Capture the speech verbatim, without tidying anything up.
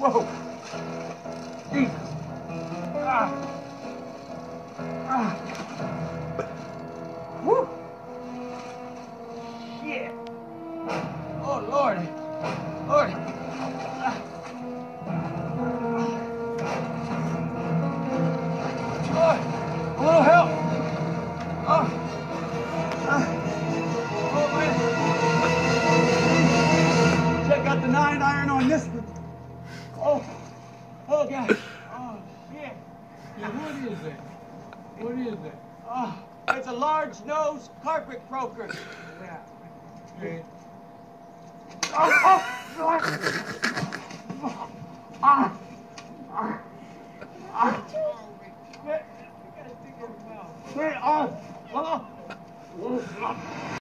Whoa. Jesus. Ah. Ah. Woo. Yeah. Oh, Lord. Lord. Ah. Lord, a little help. Oh. Ah. Oh, man. Check out the nine iron on this one. Oh. Oh, God. Oh, shit. Yeah, what is it? What is it? Oh, it's a large nose carpet croaker. Yeah. Okay. Oh, oh, ah, ah, ah. Get, get, get, get, get, get, oh, oh.